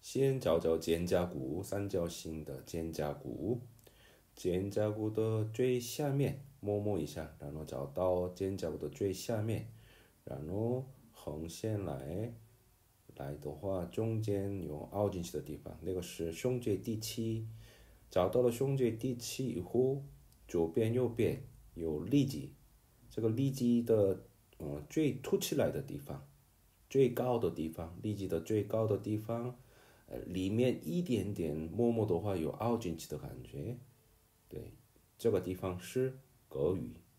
先找找肩胛骨，三角形的肩胛骨，肩胛骨的最下面摸一下，然后找到肩胛骨的最下面，然后横线来的话，中间有凹进去的地方，那个是胸椎第七。找到了胸椎第七以后，左边右边有里脊，这个里脊的最凸起来的地方，最高的地方，里脊的最高的地方，里面一点点摸的话有凹进去的感觉，对，这个地方是膈羽。